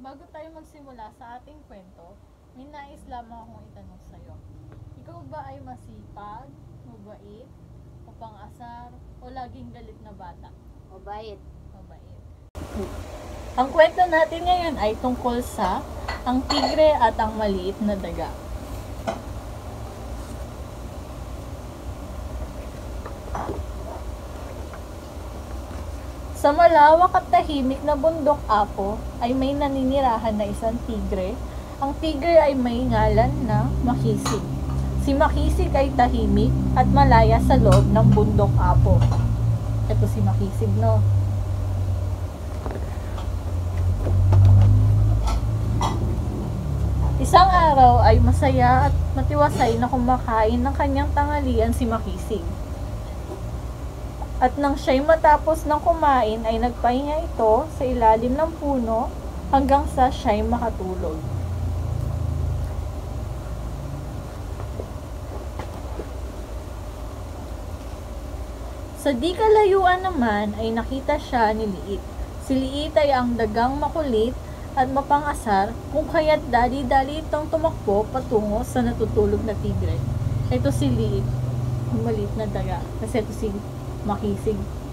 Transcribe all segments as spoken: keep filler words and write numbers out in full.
bago tayo magsimula sa ating kwento, may nais lamang akong itanong sa'yo. Ikaw ba ay masipag, mabait, o pang-asar, o laging galit na bata? Mabait. Mabait. Ang kwento natin ngayon ay tungkol sa ang tigre at ang maliit na daga. Sa malawak at tahimik na bundok Apo ay may naninirahan na isang tigre. Ang tigre ay may ngalan na Makisig. Si Makisig ay tahimik at malaya sa loob ng bundok Apo. Ito si Makisig, no? Isang araw ay masaya at matiwasay na kumakain ng kanyang tanghalian si Makisig. At nang siya'y matapos ng kumain ay nagpahinga ito sa ilalim ng puno hanggang sa siya'y makatulog. Sa di kalayuan naman ay nakita siya ni Liit. Si Liit ay ang dagang makulit at mapang-asar kung kaya't dali-dali itong tumakbo patungo sa natutulog na tigre. Ito si Liit, ang maliit na daga, kasi ito si Makisig.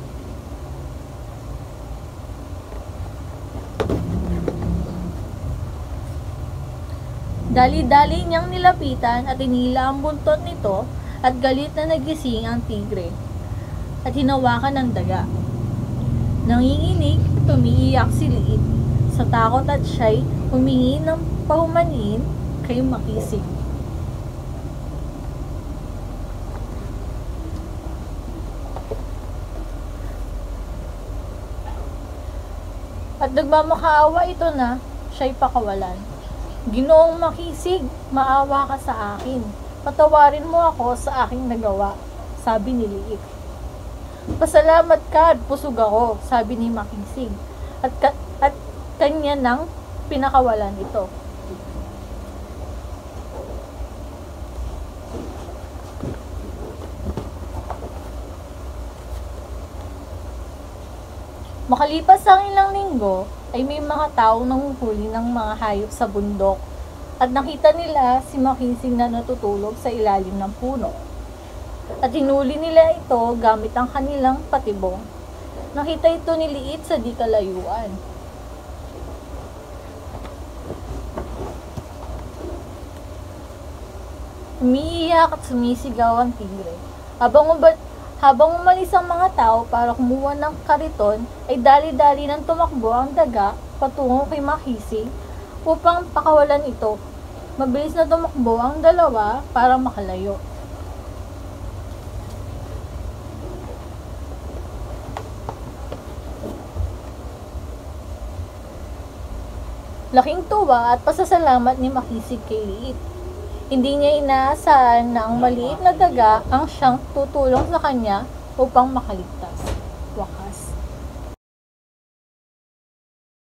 Dali-dali niyang nilapitan at inila ang buntot nito at galit na nagising ang tigre at hinawakan ng daga. Nanginginig, tumiiyak si Liit sa takot at siya'y humingi ng pahumanin kay Makisig. At nagmamakaawa ito na siya'y pakawalan. Ginoong Makisig, maawa ka sa akin. Patawarin mo ako sa aking nagawa, sabi ni Liit. Pasalamat ka at pusog ako, sabi ni Makisig. At, ka- at kanya nang pinakawalan ito. Makalipas ang ilang linggo, ay may mga taong nanguhuli ng mga hayop sa bundok at nakita nila si Makisig na natutulog sa ilalim ng puno. At hinuli nila ito gamit ang kanilang patibong. Nakita ito ni Liit sa di kalayuan. Umiiyak at sumisigaw ang tigre. Habang ubat Habang umalis ang mga tao para kumuha ng kariton, ay dali-dali nang tumakbo ang daga patungo kay Makisig upang pakawalan ito. Mabilis na tumakbo ang dalawa para makalayo. Laking tuwa at pasasalamat ni Makisig kay Liit. Hindi niya inaasahan na ang maliit na daga ang siyang tutulong sa kanya upang makaligtas. Wakas.